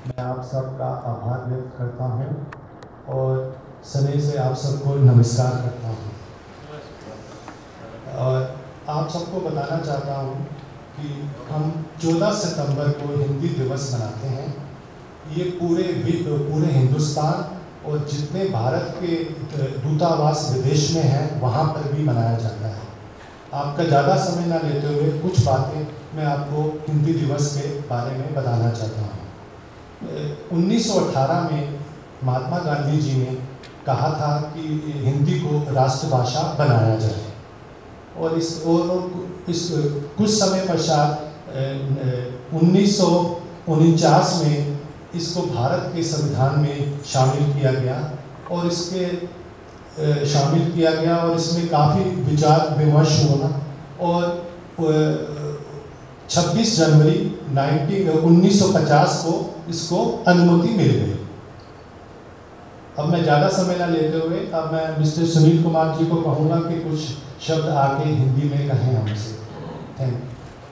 मैं आप सबका आभार व्यक्त करता हूँ और स्नेह से आप सबको नमस्कार करता हूँ। और आप सबको बताना चाहता हूँ कि हम 14 सितंबर को हिंदी दिवस मनाते हैं। ये पूरे हिंदुस्तान और जितने भारत के दूतावास विदेश में हैं वहाँ पर भी मनाया जाता है। आपका ज़्यादा समय ना लेते हुए कुछ बातें मैं आपको हिंदी दिवस के बारे में बताना चाहता हूँ। 1918 में महात्मा गांधी जी ने कहा था कि हिंदी को राष्ट्रभाषा बनाया जाए और इस कुछ समय पश्चात 1949 में इसको भारत के संविधान में शामिल किया गया और इसमें काफ़ी विचार विमर्श हुआ और 26 जनवरी 1950 को इसको अनुमति मिल गई। अब मैं ज़्यादा समय ना लेते हुए अब मैं मिस्टर सुनील कुमार जी को कहूँगा कि कुछ शब्द आके हिंदी में कहें हमसे। Thank you.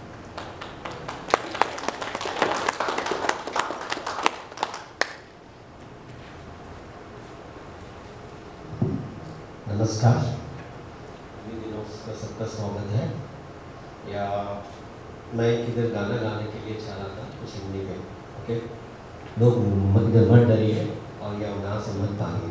नमस्कार, हिंदी दिनों का सबका स्वागत है। या मैं इधर गाना गाने के लिए चाह रहा था कुछ हिंदी में। ओके, लोग इधर मत डरिए और या वहाँ से मत भागिए।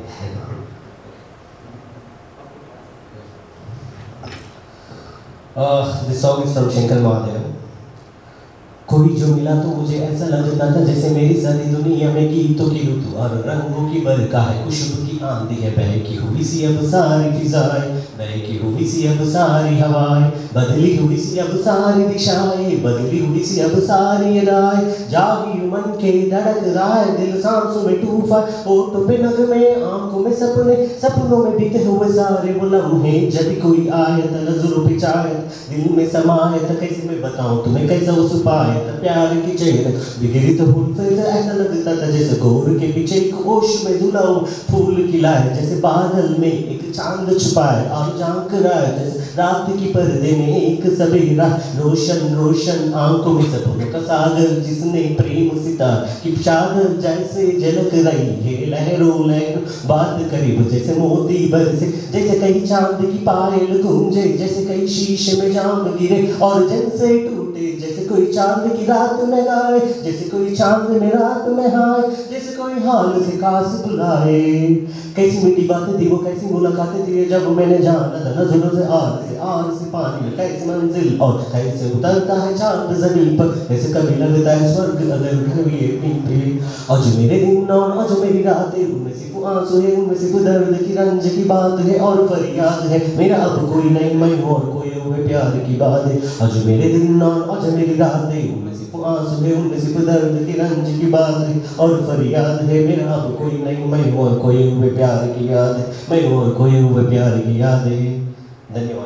This song is from Shankar Mahadevan. कोई जो मिला तो मुझे ऐसा लगता था जैसे मेरी सारी दुनिया में गीतों की ऋतु और रंगों की बरखा है, खुशबू की आंधी है, बहकी हुई सी अब सारी फिजाएं, बहकी हुई सी अब सारी हवाएं, बदली हुई सी अब सारी दिशाएं, बदली हुई सी अब सारी अदाएं, जागी मन के धड़क रहा है दिल सांसों में तूफान, होठों पे नगमे आंखों में सपने, सपनों में बीते हुए सारे वो लम्हे, जब कोई आयत नजरों पे चाहत दिल में समाए, तो कैसे मैं बताऊं तुम्हें कैसा उस पाए प्यार की चेहरे बिगड़ी तो फूल फिर ऐसा लगता था जैसे गोर के पीछे एक होश में धुला फूल खिलाए, जैसे बादल में एक चांद छुपाए और झांक रहा है जैसे रात की पर्दे में एक सवेरा, रोशन रोशन आंखों में सपनों का सागर, जिसने प्रेम सितार की चादर जैसे झलक रही है, लहरों लहरों बात करीब जैसे मोती बरसे, जैसे कहीं चांद की पायल गूंजे, जैसे कहीं शीशे में जाम गिरे और जैसे टूटे, जैसे कोई चांद की रात में गाए, जैसे कोई चांद में रात में हाय, जैसे कोई हाल से खास बुलाए। कैसी मीठी बातें थी वो, कैसी मुलाकातें थी जब मैंने जाना था नजरों से आर से पानी में, कैसी मंजिल और कैसे उतरता है चांद जमीन पर, कैसे कभी लगता है स्वर्ग अगर कभी पे। आज मेरे दिन और आज मेरी रातें, उनमें सिर्फ आंसू है, उनमें सिर्फ दर्द की रंज की बात है और फरियाद है, मेरा अब कोई नहीं मैं हूँ और कोई हुए प्यार की बात है। आज मेरे दिन और आज मेरी रातें, उनमें सिर्फ आंसू है, उनमें सिर्फ दर्द की रंज की बात है और फरियाद है, मेरा अब कोई नहीं मैं हूँ और कोई हुए प्यार की याद है, मैं हूँ और कोई हुए प्यार की याद है। धन्यवाद।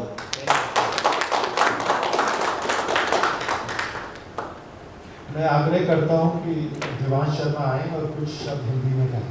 मैं आग्रह करता हूँ कि दिवांश शर्मा आए और कुछ शब्द हिंदी में कहें।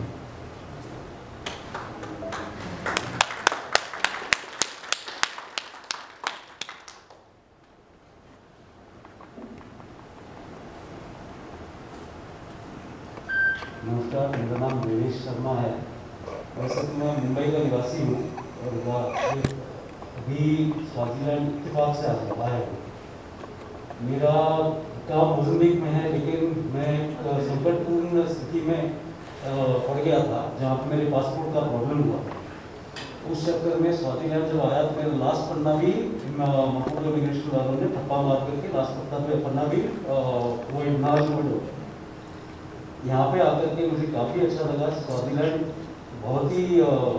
नमस्कार, मेरा नाम देवेश शर्मा है। वैसे तो मैं मुंबई का निवासी हूँ और अभी स्वाजीलैंड इत्तेफाक से आया हूँ। मेरा काम मोज़म्बिक में है, लेकिन मैं संकटपूर्ण स्थिति में पड़ गया था जहाँ पर मेरे पासपोर्ट का प्रॉब्लम हुआ। उस चक्कर में स्वाजीलैंड जब आया तो मेरा लास्ट पन्ना भी मकबूल इमिग्रेशन वालों ने ठप्पा मार करके लास्ट पन्ना भी वो नाज हो गया। यहाँ पे आकर के मुझे काफ़ी अच्छा लगा। स्वाजीलैंड बहुत ही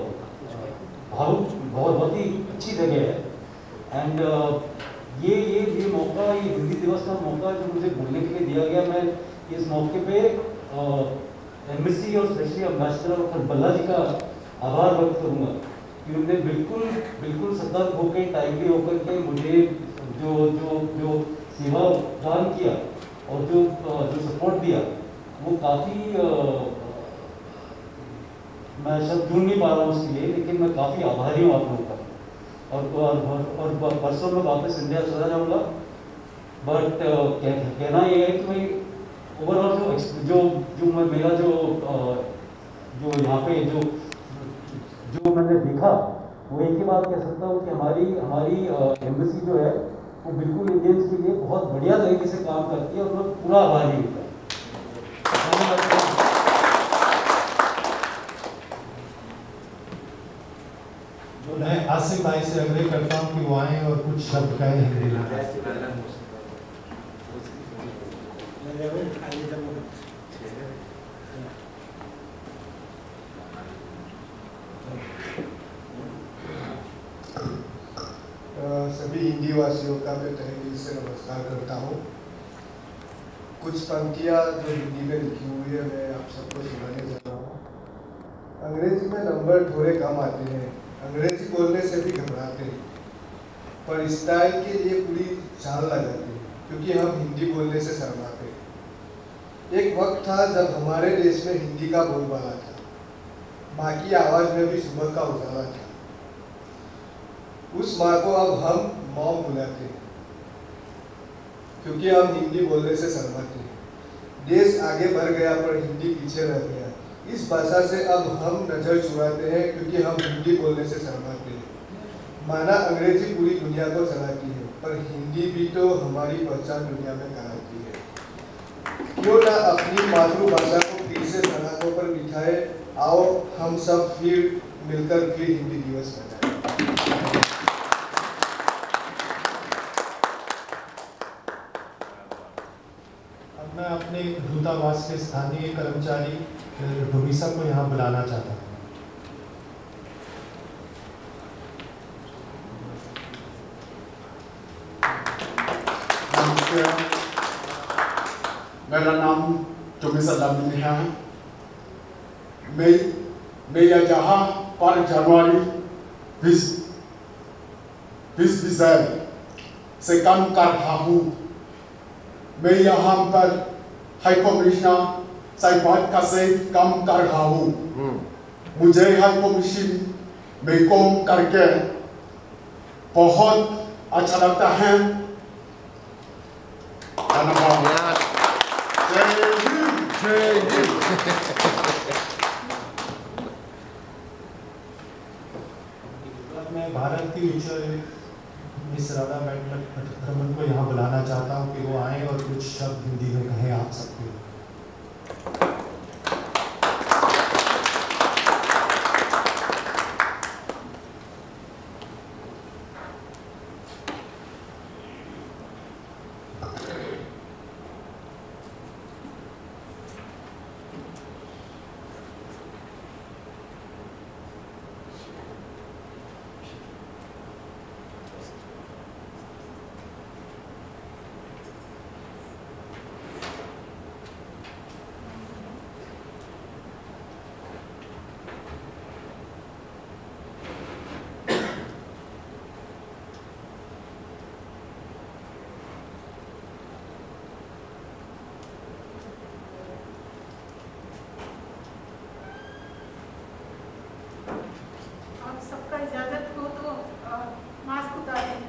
अच्छी जगह है। एंड ये मौका, ये हिंदी दिवस का मौका जो मुझे बोलने के लिए दिया गया, मैं इस मौके पे एम्बेसी और स्पेशली एम्बेसडर बल्ला जी का आभार व्यक्त करूँगा कि उन्होंने बिल्कुल सतर्क होकर टाइमली होकर के मुझे जो सेवा दान किया और जो सपोर्ट दिया, वो काफ़ी मैं शब्द ढूंढ नहीं पा रहा हूँ उसके लिए, लेकिन मैं काफ़ी आभारी हूँ आप लोगों का। और परसों मैं वापस इंडिया चला जाऊँगा। बट कहना ये है कि भाई ओवरऑल मेरा जो यहाँ पे जो मैंने देखा वो एक ही बात कह सकता हूँ कि हमारी एम्बेसी जो है वो बिल्कुल इंडियंस के लिए बहुत बढ़िया तरीके से काम करती है और मैं पूरा आभारी हूँ। जो मैं आसिफ भाई से आग्रह करता हूँ कि वो आए और कुछ शब्द कहें हिंदी में। सभी हिंदी वासियों का मैं तहे दिल से नमस्कार करता हूँ। कुछ पंक्तियाँ जो हिंदी में लिखी हुई है मैं आप सबको सुनाने जा रहा हूँ। अंग्रेजी में नंबर थोड़े कम आते हैं, अंग्रेजी बोलने से भी घबराते हैं, पर स्टाइल के लिए पूरी जान लगाते हैं क्योंकि हम हिंदी बोलने से शर्माते हैं। एक वक्त था जब हमारे देश में हिंदी का बोलबाला था, माँ की आवाज़ में भी सुबह का उजाला था। उस माँ को अब हम मॉम बुलाते हैं क्योंकि हम हिंदी बोलने से शर्माते हैं। देश आगे बढ़ गया पर हिंदी पीछे रह गया। इस भाषा से अब हम नजर चुराते हैं क्योंकि हम हिंदी बोलने से शर्माते हैं। माना अंग्रेजी पूरी दुनिया को चलाती है पर हिंदी भी तो हमारी पहचान दुनिया में कराती है। क्यों ना अपनी मातृभाषा को फिर से सड़कों पर बिठाए। आओ हम सब फिर मिलकर फिर हिंदी दिवस मनाएं। मैं अपने दूतावास के स्थानीय कर्मचारी डोमिसा को यहाँ बुलाना चाहता हूँ। मेरा नाम डोमिसा लामिनी है। मैं यहाँ पर जनवरी 20 से काम कर रहा हूँ। मैं यहाँ पर हाई कमिश्नर साइबाद का से काम कर रहा हूँ। मुझे हाई कमीशन में काम करके बहुत अच्छा लगता है। धन्यवाद। मैं भारत की उच्च मिस राधा वेंकटरमन को यहाँ बुलाना चाहता हूँ कि वो आए और कुछ शब्द हिंदी में कहें आप सबके। सबका इजाजत हो तो मास्क उतारें।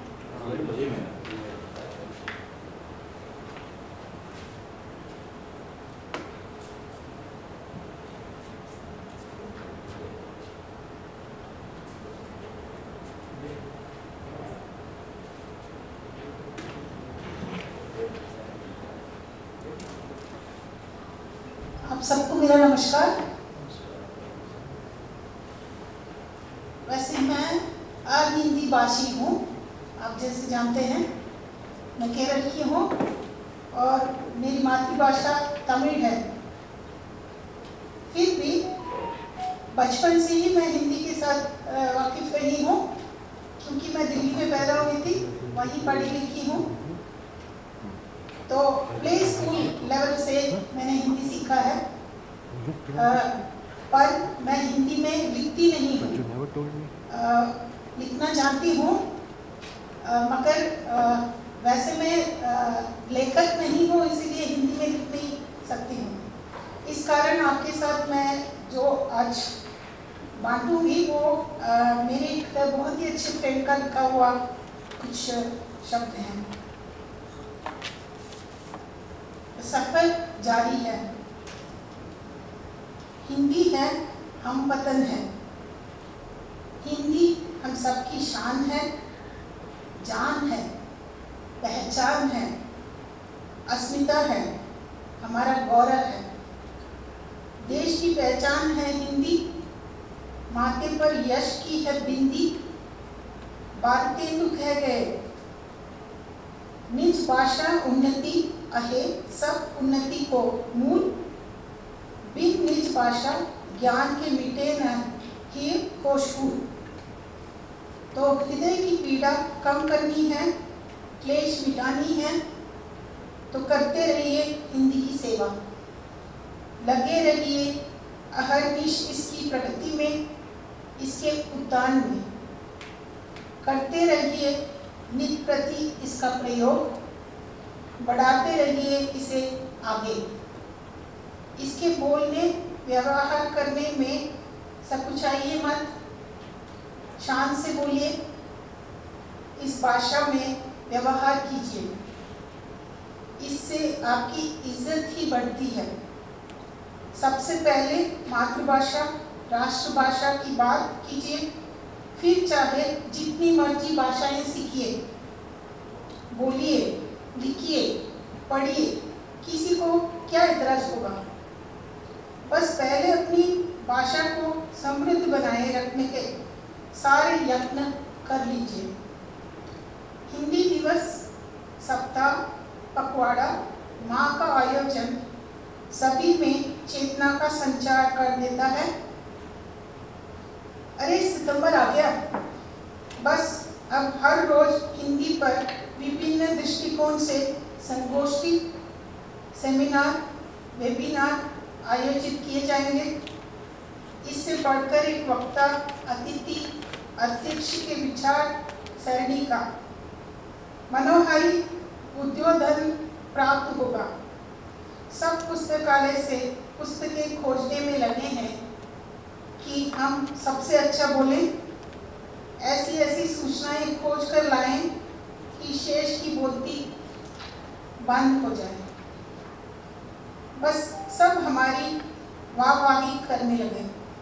आप सबको मेरा नमस्कार। वैसे मैं हिंदी भाषी हूँ, आप जैसे जानते हैं। मैं केरल की हूँ और मेरी मातृभाषा तमिल है। फिर भी बचपन से ही मैं हिंदी के साथ वाकिफ रही हूँ क्योंकि मैं दिल्ली में पैदा हुई थी, वहीं पढ़ी लिखी हूँ। तो प्ले स्कूल लेवल से मैंने हिंदी सीखा है, पर मैं हिंदी में लिखती नहीं हूँ। लिखना जानती हूँ मगर वैसे मैं लेखक नहीं हूँ, इसीलिए हिंदी में लिख नहीं सकती हूँ। इस कारण आपके साथ मैं जो आज बांटूंगी वो मेरे एक बहुत ही अच्छे फ्रेंड का लिखा हुआ कुछ शब्द हैं। सफर जारी है। हिंदी है, हम वतन है। हिंदी हम सबकी शान है, जान है, पहचान है, अस्मिता है, हमारा गौरव है। देश की पहचान है हिंदी, माथे पर यश की है बिंदी। भारतेंदु कह गए, निज भाषा उन्नति अहे, सब उन्नति को मूल। बिन निज भाषा ज्ञान के मिटे न ही को शूल। तो हृदय की पीड़ा कम करनी है, क्लेश मिटानी है, तो करते रहिए हिंदी की सेवा। लगे रहिए अहर्निश इसकी प्रगति में, इसके उद्यान में। करते रहिए नित प्रति इसका प्रयोग, बढ़ाते रहिए इसे आगे। इसके बोलने व्यवहार करने में सकुचाइए मत, शान से बोलिए, इस भाषा में व्यवहार कीजिए। इससे आपकी इज्जत ही बढ़ती है। सबसे पहले मातृभाषा, राष्ट्रभाषा की बात कीजिए, फिर चाहे जितनी मर्जी भाषाएं सीखिए, बोलिए, लिखिए, पढ़िए, किसी को क्या इतराज होगा। बस पहले अपनी भाषा को समृद्ध बनाए रखने के सारे यत्न कर लीजिए। हिंदी दिवस, सप्ताह, पखवाड़ा, माह का आयोजन सभी में चेतना का संचार कर देता है। अरे सितंबर आ गया, बस अब हर रोज हिंदी पर विभिन्न दृष्टिकोण से संगोष्ठी, सेमिनार, वेबिनार आयोजित किए जाएंगे। इससे बढ़कर एक वक्ता, अतिथि, अध्यक्ष के विचार सरणी का मनोहारी उद्बोधन प्राप्त होगा। सब पुस्तकालय से पुस्तकें खोजने में लगे हैं कि हम सबसे अच्छा बोलें। ऐसी ऐसी सूचनाएं खोज कर लाएं कि शेष की बोलती बंद हो जाए। बस सब हमारी वाहवाही करने लगे।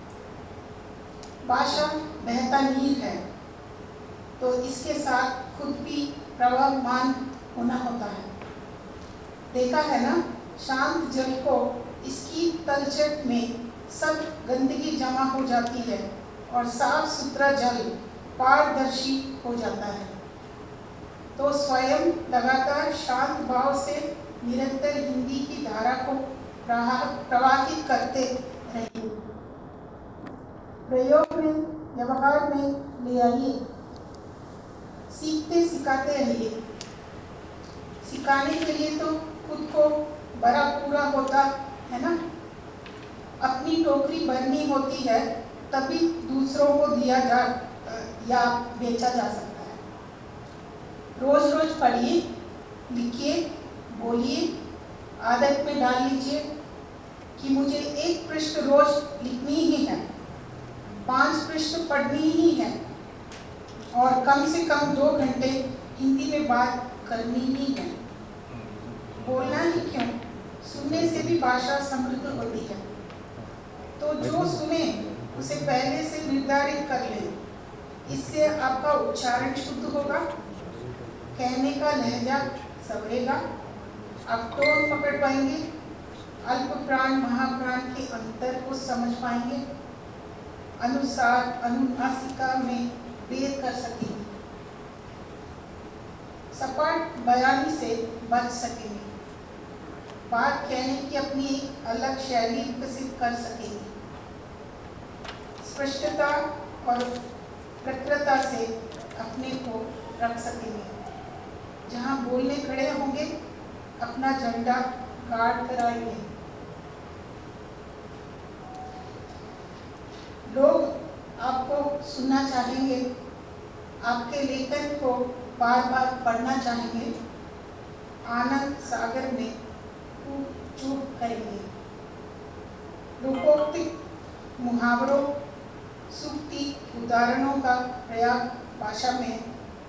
भाषा बहता नीर है, तो इसके साथ खुद भी प्रवाहमान होना होता है। देखा है ना, शांत जल को इसकी तलछट में सब गंदगी जमा हो जाती है और साफ सुथरा जल पारदर्शी हो जाता है। तो स्वयं लगातार शांत भाव से निरंतर हिंदी की धारा को प्रवाहित करते रहिए। प्रयोग में, व्यवहार में ले आइए। सीखते सिखाते रहिए। सिखाने के लिए तो खुद को बड़ा पूरा होता है ना। अपनी टोकरी भरनी होती है, तभी दूसरों को दिया जा या बेचा जा सकता है। रोज रोज पढ़िए, लिखिए, बोलिए, आदत में डाल लीजिए कि मुझे 1 पृष्ठ रोज लिखनी ही है, 5 पृष्ठ पढ़नी ही है और कम से कम 2 घंटे हिंदी में बात करनी ही है। बोलना ही क्यों, सुनने से भी भाषा समृद्ध होती है। तो जो सुने उसे पहले से निर्धारित कर ले। इससे आपका उच्चारण शुद्ध होगा, कहने का लहजा संवरेगा, आप टोन पकड़ पाएंगे, अल्प प्राण महाप्राण के अंतर को समझ पाएंगे, अनुसार अनुनासिका में भेद कर सकेंगे, सपाट बयानी से बच सकेंगे, बात कहने की अपनी एक अलग शैली विकसित कर सकेंगे, स्पष्टता और प्रकृता से अपने को रख सकेंगे। जहाँ बोलने खड़े होंगे अपना झंडा गाड़ कर आएंगे। लोग आपको सुनना चाहेंगे, आपके लेखन को बार बार पढ़ना चाहेंगे, आनंद सागर में चूक करेंगे। लोकोक्ति, मुहावरों, सूक्ति, उदाहरणों का प्रयोग भाषा में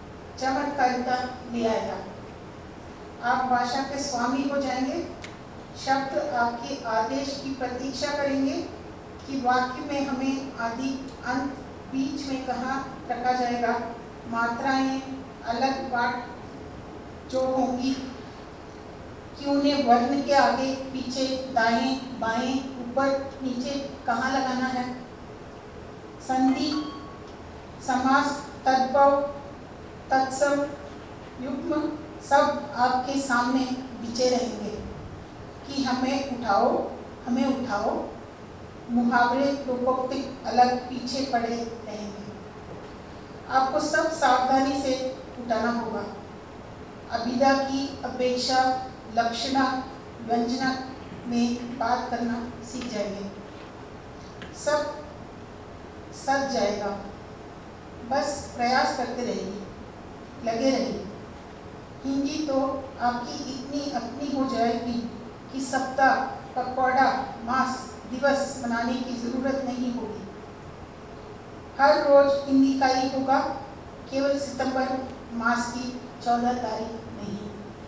चमत्कारिता ले आएगा। आप भाषा के स्वामी हो जाएंगे, शब्द आपके आदेश की प्रतीक्षा करेंगे कि वाक्य में हमें आदि अंत बीच में कहाँ रखा जाएगा, मात्राएं अलग बात जो होंगी कि उन्हें वर्ण के आगे पीछे दाएं बाएं ऊपर नीचे कहाँ लगाना है। संधि समास तद्भव तत्सम युग्म सब आपके सामने बिछे रहेंगे कि हमें उठाओ मुहावरे लोकोक्ति अलग पीछे पड़े रहेंगे। आपको सब सावधानी से उठाना होगा। अभिधा की अपेक्षा लक्षणा व्यंजना में बात करना सीख जाएंगे। सब सज जाएगा, बस प्रयास करते रहिए, लगे रहिए। हिंदी तो आपकी इतनी अपनी हो जाएगी कि सप्ताह पखवाड़ा मास दिवस मनाने की ज़रूरत नहीं होगी। हर रोज हिंदी का ही होगा, केवल सितंबर मास की 14 तारीख नहीं।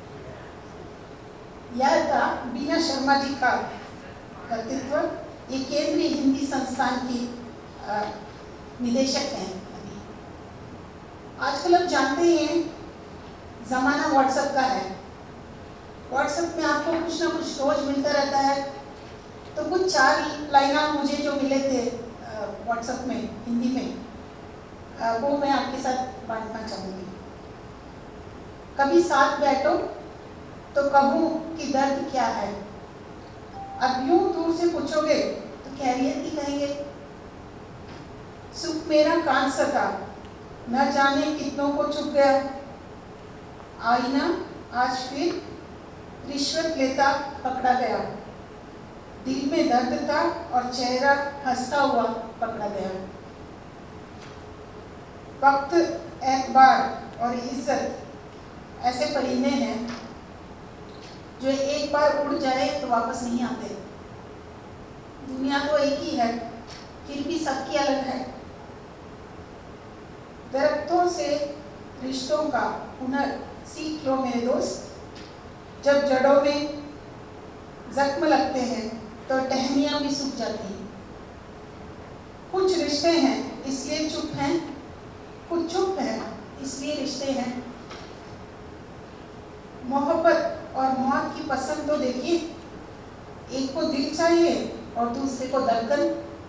यह था बीना शर्मा जी का व्यक्तित्व। ये केंद्रीय हिंदी संस्थान की निदेशक हैं। अभी आजकल आप जानते हैं ज़माना व्हाट्सएप का है। व्हाट्सएप में आपको कुछ ना कुछ रोज मिलता रहता है। तो कुछ 4 लाइना मुझे जो मिले थे व्हाट्सएप में हिंदी में, वो मैं आपके साथ बांटना चाहूँगी। कभी साथ बैठो तो कहूँ कि दर्द क्या है। अब यूं दूर से पूछोगे तो खैरियत ही कहेंगे। सुख मेरा कान सका, न जाने कितनों को चुप गया। आईना आज फिर रिश्वत लेता पकड़ा गया। दिल में दर्द था और चेहरा हंसता हुआ पकड़ा गया। वक्त, एतबार और इज्जत ऐसे परिंदे हैं जो एक बार उड़ जाए तो वापस नहीं आते। दुनिया तो एक ही है, फिर भी सबकी अलग है। दरख्तों से रिश्तों का हुनर सीख लो मेरे दोस्त। जब जड़ों में जख्म लगते हैं तो टहनियाँ भी सूख जाती हैं। कुछ रिश्ते हैं इसलिए चुप हैं, कुछ चुप हैं इसलिए रिश्ते हैं। मोहब्बत और मौत की पसंद तो देखिए, एक को दिल चाहिए और दूसरे को धड़कन।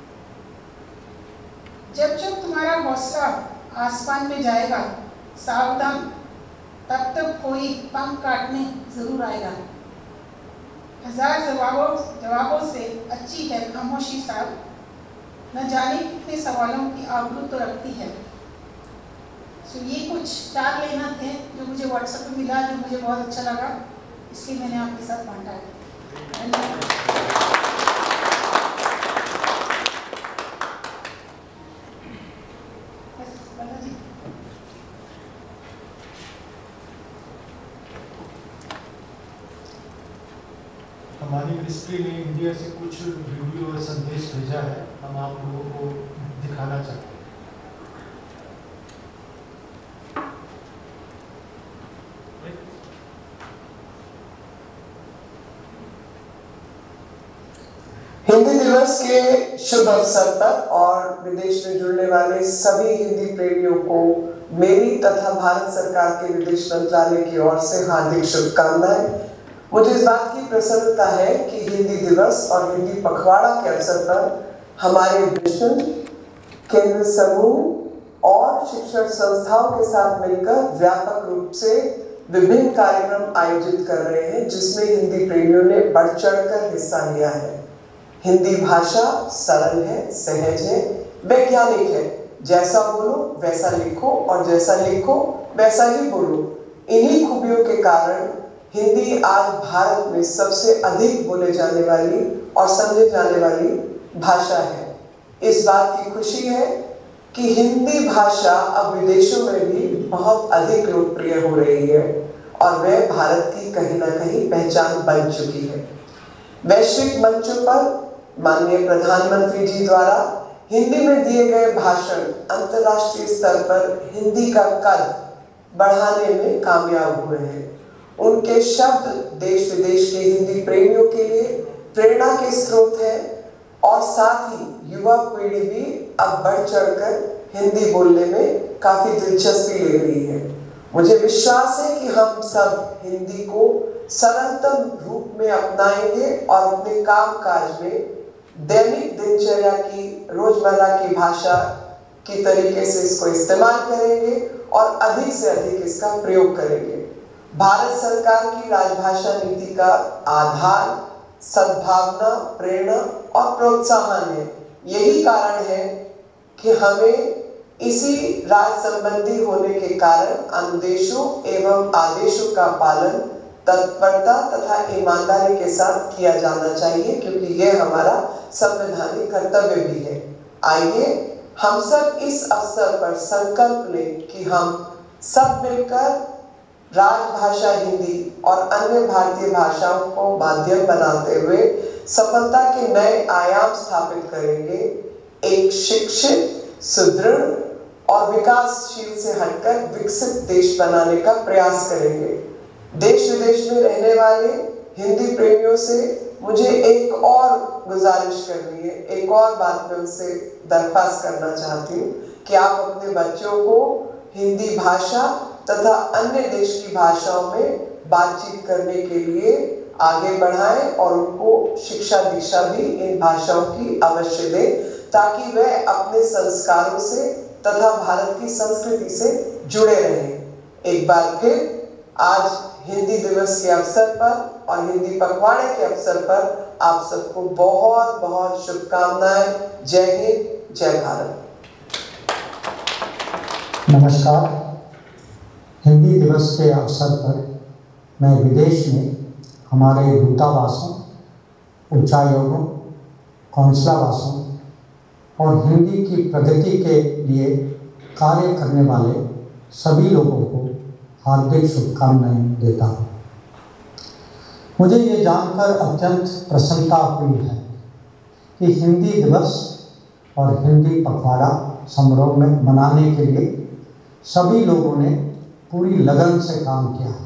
जब जब तुम्हारा हौसला आसमान में जाएगा, सावधान, तब तक कोई पंख काटने जरूर आएगा। हजार जवाबों से अच्छी है खामोशी साहब, न जाने कितने सवालों की आबरू तो रखती है। सो ये कुछ 4 लेना थे जो मुझे व्हाट्सएप पे मिला, जो मुझे बहुत अच्छा लगा, इसलिए मैंने आपके साथ बांटा है। हमारी मिनिस्ट्री ने इंडिया से कुछ वीडियो और संदेश भेजा है, हम आप लोगों को दिखाना चाहते हैं। हिंदी दिवस के शुभ अवसर पर और विदेश में जुड़ने वाले सभी हिंदी प्रेमियों को मेरी तथा भारत सरकार के विदेश मंत्रालय की ओर से हार्दिक शुभकामनाएं। मुझे इस बात की प्रसन्नता है कि हिंदी दिवस और हिंदी पखवाड़ा के अवसर पर हमारे मिशन, केंद्र समूह और शिक्षण संस्थाओं के साथ मिलकर व्यापक रूप से विभिन्न कार्यक्रम आयोजित कर रहे हैं, जिसमें हिंदी प्रेमियों ने बढ़ चढ़कर हिस्सा लिया है। हिंदी भाषा सरल है, सहज है, वैज्ञानिक है। जैसा बोलो वैसा लिखो और जैसा लिखो वैसा ही बोलो। इन्हीं खूबियों के कारण हिंदी आज भारत में सबसे अधिक बोले जाने वाली और समझे जाने वाली भाषा है। इस बात की खुशी है कि हिंदी भाषा अब विदेशों में भी बहुत अधिक लोकप्रिय हो रही है और वह भारत की कहीं ना कहीं पहचान बन चुकी है। वैश्विक मंचों पर माननीय प्रधानमंत्री जी द्वारा हिंदी में दिए गए भाषण अंतर्राष्ट्रीय स्तर पर हिंदी का कद बढ़ाने में कामयाब हुए हैं। उनके शब्द देश विदेश के हिंदी प्रेमियों के लिए प्रेरणा के स्रोत हैं और साथ ही युवा पीढ़ी भी अब बढ़ चढ़कर हिंदी बोलने में काफी दिलचस्पी ले रही है। मुझे विश्वास है कि हम सब हिंदी को सरलतम रूप में अपनाएंगे और अपने कामकाज में दैनिक दिनचर्या की रोजमर्रा की भाषा की तरीके से इसको इस्तेमाल करेंगे और अधिक से अधिक इसका प्रयोग करेंगे। भारत सरकार की राजभाषा नीति का आधार सद्भावना, प्रेरणा और प्रोत्साहन है। यही कारण है कि हमें इसी राज संबंधी होने के कारण अनुदेशों एवं आदेशों का पालन तत्परता तथा ईमानदारी के साथ किया जाना चाहिए, क्योंकि यह हमारा संवैधानिक कर्तव्य भी है। आइए हम सब इस अवसर पर संकल्प लें कि हम सब मिलकर राजभाषा हिंदी और अन्य भारतीय भाषाओं को माध्यम बनाते हुए सफलता के नए आयाम स्थापित करेंगे। एक शिक्षित, सुदृढ़ और विकासशील से हटकर विकसित देश बनाने का प्रयास करेंगे। देश विदेश में रहने वाले हिंदी प्रेमियों से मुझे एक और गुजारिश करनी है, एक और बात मैं उनसे दरख्वास्त करना चाहती हूँ कि आप अपने बच्चों को हिंदी भाषा तथा अन्य देश की भाषाओं में बातचीत करने के लिए आगे बढ़ाएं और उनको शिक्षा दीक्षा भी इन भाषाओं की अवश्य दें, ताकि वह अपने संस्कारों से तथा भारत की संस्कृति से जुड़े रहें। एक बार फिर आज हिंदी दिवस के अवसर पर और हिंदी पखवाड़े के अवसर पर आप सबको बहुत बहुत शुभकामनाएं। जय हिंद, जय भारत। नमस्कार। हिंदी दिवस के अवसर पर मैं विदेश में हमारे दूतावासों, उच्चायोगों, कौंसलावासों और हिंदी की प्रगति के लिए कार्य करने वाले सभी लोगों को हार्दिक शुभकामनाएं देता हूँ। मुझे ये जानकर अत्यंत प्रसन्नता हुई है कि हिंदी दिवस और हिंदी पखवाड़ा समारोह में मनाने के लिए सभी लोगों ने पूरी लगन से काम किया है।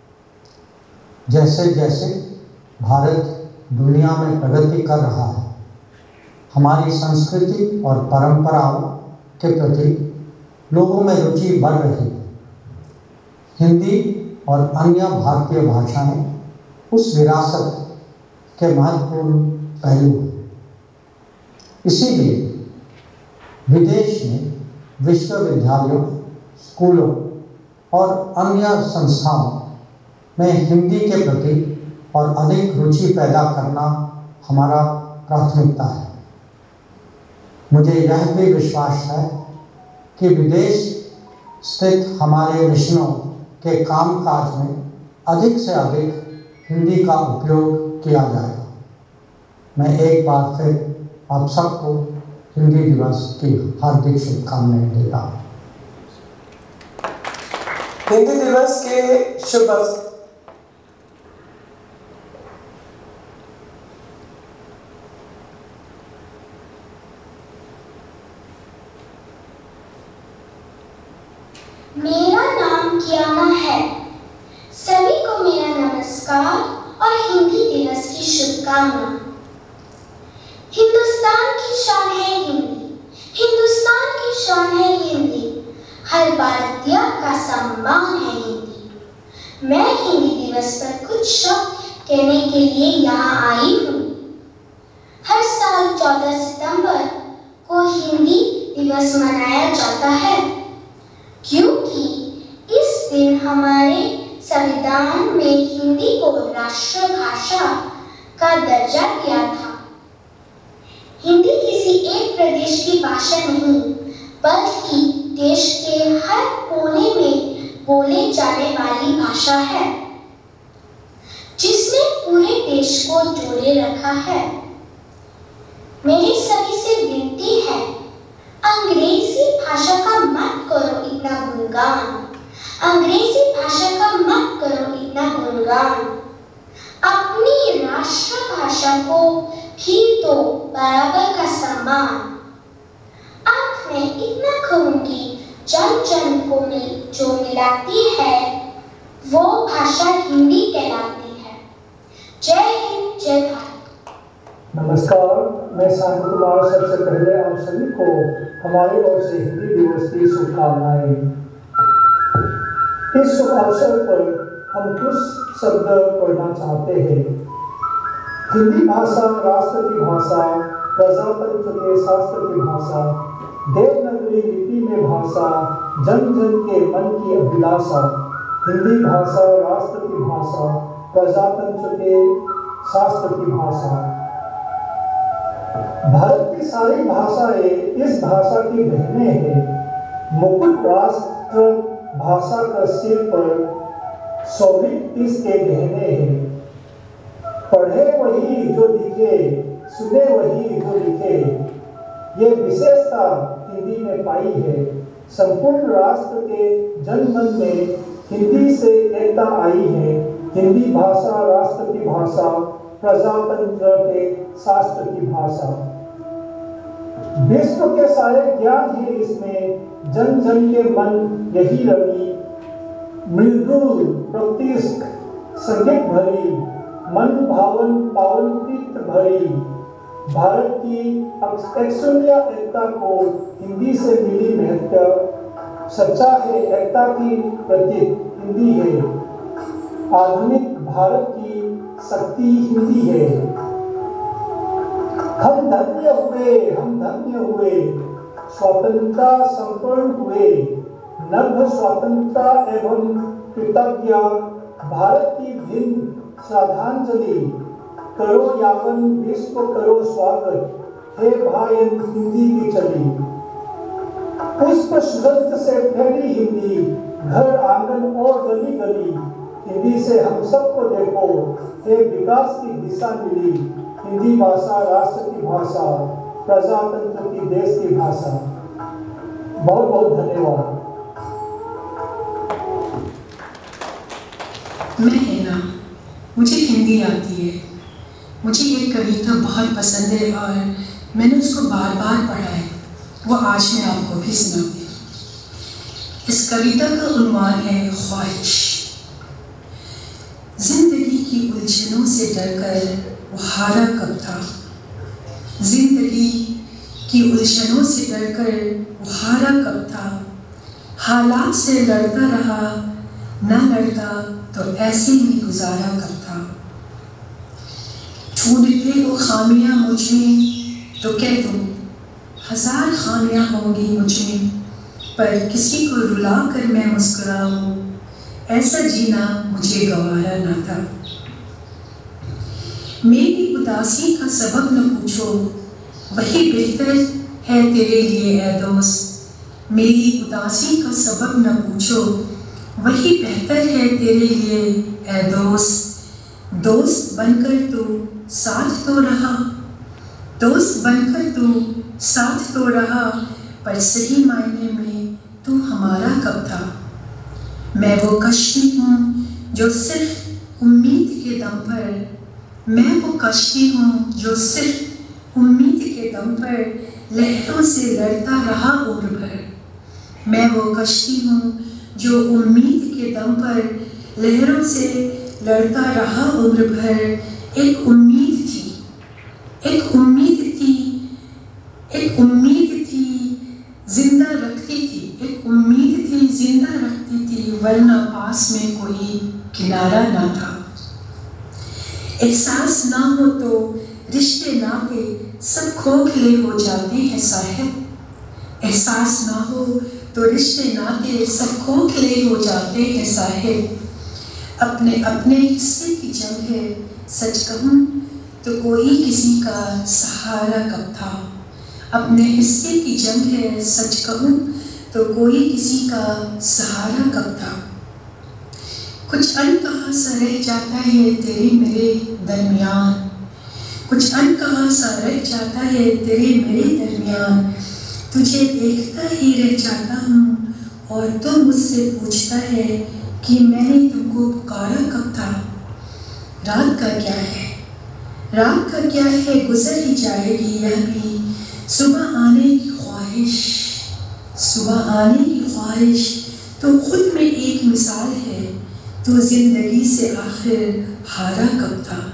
जैसे जैसे भारत दुनिया में प्रगति कर रहा है, हमारी संस्कृति और परंपराओं के प्रति लोगों में रुचि बढ़ रही है। हिंदी और अन्य भारतीय भाषाएं उस विरासत के महत्वपूर्ण पहलू हैं। इसीलिए विदेश में विश्वविद्यालयों, स्कूलों और अन्य संस्थाओं में हिंदी के प्रति और अधिक रुचि पैदा करना हमारा प्राथमिकता है। मुझे यह भी विश्वास है कि विदेश स्थित हमारे मिशनों के कामकाज में अधिक से अधिक हिंदी का उपयोग किया जाएगा। मैं एक बार फिर आप सबको हिंदी दिवस की हार्दिक शुभकामनाएं देता हूँ। हिंदी दिवस के शुभ अवसर मेरा नाम कियाना है। सभी को मेरा नमस्कार और हिंदी दिवस की शुभकामना। हिंदुस्तान की शान है हिंदी, हिंदुस्तान की शान है हिंदी, हर भारतीय का सम्मान है हिंदी। मैं हिंदी दिवस पर कुछ शब्द कहने के लिए यहाँ आई हूँ। हर साल 14 सितंबर को हिंदी दिवस मनाया जाता है, क्योंकि इस दिन हमारे संविधान में हिंदी को राष्ट्रभाषा का दर्जा दिया था। हिंदी किसी एक प्रदेश की भाषा नहीं, बल्कि देश के हर कोने में बोले जाने वाली भाषा है, जिसने पूरे देश को जोड़े रखा है। मेरी सभी से विनती है, अंग्रेजी भाषा का मत करो इतना गुणगान, अंग्रेजी भाषा का मत करो इतना गुणगान। अपनी राष्ट्रभाषा को भी तो बराबर का सम्मान। अंत में इतना कहूंगी, जन जन को जो मिलाती है वो भाषा हिंदी कहलाती है। जय हिंद, जय भारत। नमस्कार, मैं शांत कुमार सबसे पहले आप सभी को हमारी ओर से हिंदी दिवस की शुभकामनाएं। इस शुभ अवसर पर हम कुछ शब्द पढ़ना चाहते हैं। हिंदी भाषा राष्ट्र की भाषा, प्रजातंत्र के शास्त्र की भाषा, देवनागरी लिपि में भाषा, जन जन के मन की अभिलाषा। हिंदी भाषा राष्ट्र की भाषा, प्रजातंत्र के शास्त्र की भाषा। भारत की सारी भाषाएं इस भाषा की बहनें हैं। मुकुट राष्ट्र भाषा का सिर पर शोभित इसके गहने हैं। पढ़े वही जो लिखे, सुने वही जो लिखे, ये विशेषता हिंदी में पाई है। संपूर्ण राष्ट्र के जनमन में हिंदी से एकता आई है। हिंदी भाषा राष्ट्र की भाषा, प्रजातंत्र के शास्त्र की भाषा। विश्व के सारे ज्ञान है इसमें, जन जन के मन यही रंगी। मृदुल प्रतिष्ठ संगीत भरी, मन भावन पावन प्रीत भरी। भारत की अक्षुण्य एकता को हिंदी से मिली महत्व। सच्चा है एकता की प्रतीक हिंदी है। आधुनिक भारत की शक्ति हिंदी है। हम धन्य हुए, स्वतंत्रता संपन्न हुए। नभ स्वतंत्रता एवं कृतज्ञ भारत की भिन्न श्रद्धांजलि। करो यावन विश्व करो स्वागत, हे भाई हिंदी की चली। पुष्प सुगंध से फैली हिंदी, घर आंगन और गली गली। हिंदी से हम सबको देखो, हे विकास की दिशा मिली। हिंदी भाषा राष्ट्र की भाषा, प्रजातंत्र की देश की भाषा। बहुत बहुत धन्यवाद। मैं हेना, मुझे हिंदी आती है। मुझे ये कविता बहुत पसंद है और मैंने उसको बार बार पढ़ा है। वो आज मैं आपको भी सुनाती हूँ। इस कविता का उन्वान है ख्वाहिश। जिंदगी की उलझनों से डरकर वो हारा कब था। जिंदगी की उलझनों से डरकर वो हारा कब था। हालात से लड़ता रहा, ना लड़ता तो ऐसे में गुजारा कब था। ढूंढते हो खामियां मुझ में तो कह दूं, हजार खामियां होंगी मुझ में, पर किसी को रुला कर मैं मुस्कुराऊं, ऐसा जीना मुझे गवारा ना था। मेरी उदासी का सबब न पूछो, वही बेहतर है तेरे लिए ऐ दोस्त। मेरी उदासी का सबब न पूछो, वही बेहतर है तेरे लिए ऐ दोस्त। दोस्त बनकर तू साथ तो रहा, दोस्त बनकर तू साथ तो रहा, पर सही मायने में तू हमारा कब था। मैं वो कश्ती हूँ जो सिर्फ उम्मीद के दम पर, मैं वो कश्ती हूँ जो सिर्फ उम्मीद के दम पर लहरों से लड़ता रहा उम्र भर। मैं वो कश्ती हूँ जो उम्मीद के दम पर लहरों से लड़ता रहा उम्र भर। एक उम्मीद थी, एक उम्मीद थी, एक उम्मीद थी जिंदा रखती थी, एक उम्मीद थी जिंदा रखती थी, वरना पास में कोई किनारा ना था। एहसास ना हो तो रिश्ते नाते सब खोखले हो जाते हैं साहिब। एहसास ना हो तो रिश्ते नाते सब खोखले हो जाते हैं साहिब। अपने अपने हिस्से की जंग है, सच कहूँ तो कोई किसी का सहारा कब था। अपने हिस्से की जंग है, सच कहूँ तो कोई किसी का सहारा कब था। कुछ अनकहा सा रह जाता है तेरे मेरे दरमियान, कुछ अनकहा सा रह जाता है तेरे मेरे दरमियान। तुझे देखता ही रह जाता हूँ और तू मुझसे पूछता है कि मैंने तुमको पुकारा कब था। रात का क्या है, रात का क्या है, गुजर ही जाएगी यह भी। सुबह आने की ख्वाहिश, सुबह आने की ख्वाहिश तो खुद में एक मिसाल है। तो जिंदगी से आखिर हारा कब था।